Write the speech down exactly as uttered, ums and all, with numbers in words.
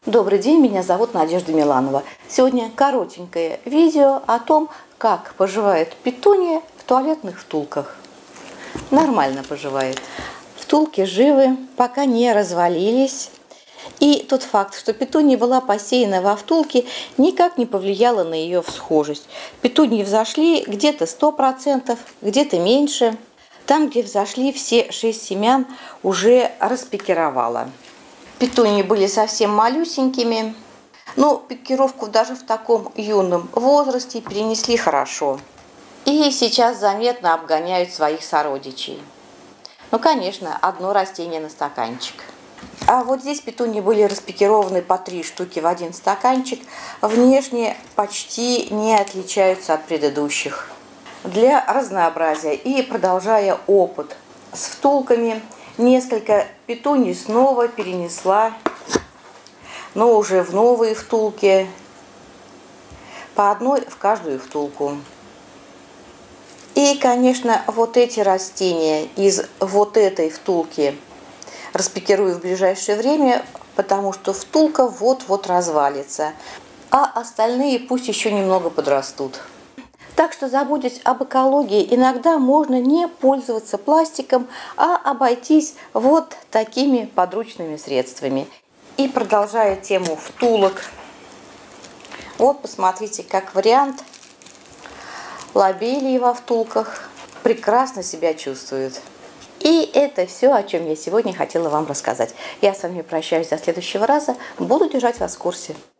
Добрый день, меня зовут Надежда Миланова. Сегодня коротенькое видео о том, как поживает петуния в туалетных втулках. Нормально поживает. Втулки живы, пока не развалились. И тот факт, что петуния была посеяна во втулке, никак не повлияло на ее всхожесть. Петунии взошли где-то сто процентов, где-то меньше. Там, где взошли, все шесть семян уже распикировала. Петунии были совсем малюсенькими, но пикировку даже в таком юном возрасте перенесли хорошо. И сейчас заметно обгоняют своих сородичей. Ну, конечно, одно растение на стаканчик. А вот здесь петунии были распикированы по три штуки в один стаканчик. Внешне почти не отличаются от предыдущих. Для разнообразия и продолжая опыт с втулками, несколько петуний снова перенесла, но уже в новые втулки, по одной в каждую втулку. И, конечно, вот эти растения из вот этой втулки распикирую в ближайшее время, потому что втулка вот-вот развалится, а остальные пусть еще немного подрастут. Так что заботясь об экологии, иногда можно не пользоваться пластиком, а обойтись вот такими подручными средствами. И продолжая тему втулок, вот посмотрите, как вариант, лобелии во втулках прекрасно себя чувствуют. И это все, о чем я сегодня хотела вам рассказать. Я с вами прощаюсь до следующего раза. Буду держать вас в курсе.